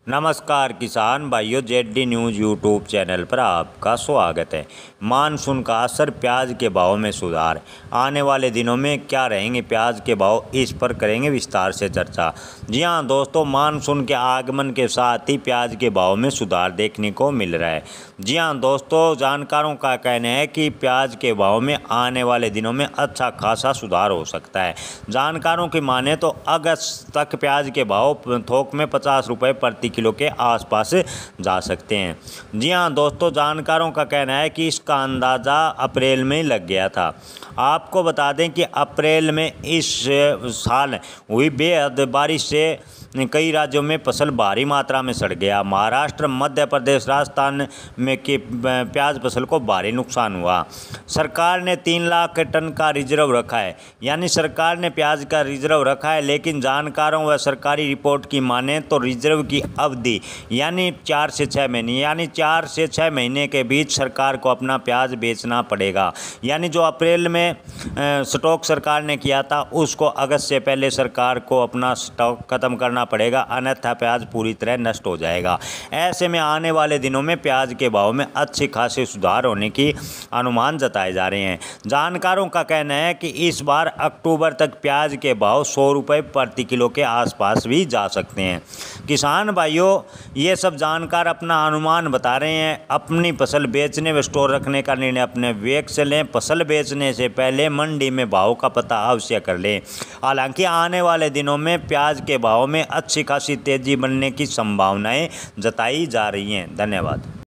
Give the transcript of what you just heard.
नमस्कार किसान भाइयों, जेडी न्यूज़ यूट्यूब चैनल पर आपका स्वागत है। मानसून का असर प्याज के भाव में सुधार, आने वाले दिनों में क्या रहेंगे प्याज के भाव, इस पर करेंगे विस्तार से चर्चा। जी हां दोस्तों, मानसून के आगमन के साथ ही प्याज के भाव में सुधार देखने को मिल रहा है। जी हां दोस्तों, जानकारों का कहना है कि प्याज के भाव में आने वाले दिनों में अच्छा खासा सुधार हो सकता है। जानकारों की माने तो अगस्त तक प्याज के भाव थोक में 50 रुपये प्रति किलो के आसपास जा सकते हैं। जी हां दोस्तों, जानकारों का कहना है कि इसका अंदाज़ा अप्रैल में ही लग गया था। आपको बता दें कि अप्रैल में इस साल हुई बेहद बारिश से कई राज्यों में फसल भारी मात्रा में सड़ गया। महाराष्ट्र, मध्य प्रदेश, राजस्थान में की प्याज फसल को भारी नुकसान हुआ। सरकार ने 3 लाख टन का रिजर्व रखा है, यानी सरकार ने प्याज का रिजर्व रखा है, लेकिन जानकारों व सरकारी रिपोर्ट की माने तो रिजर्व की अवधि यानी 4 से 6 महीने, यानी 4 से 6 महीने के बीच सरकार को अपना प्याज बेचना पड़ेगा। यानी जो अप्रैल में स्टॉक सरकार ने किया था उसको अगस्त से पहले सरकार को अपना स्टॉक खत्म करना पड़ेगा, अन्यथा प्याज पूरी तरह नष्ट हो जाएगा। ऐसे में आने वाले दिनों में प्याज के भाव में अच्छे खासे सुधार होने की अनुमान जताए जा रहे हैं। जानकारों का कहना है कि इस बार अक्टूबर तक प्याज के भाव 100 रुपये प्रति किलो के आसपास भी जा सकते हैं। किसान भाइयों, ये सब जानकार अपना अनुमान बता रहे हैं। अपनी फसल बेचने व स्टोर रखने का निर्णय अपने विवेक से लें। फसल बेचने से पहले मंडी में भाव का पता अवश्य कर लें। हालांकि आने वाले दिनों में प्याज के भाव में अच्छी खासी तेजी बनने की संभावनाएं जताई जा रही हैं। धन्यवाद।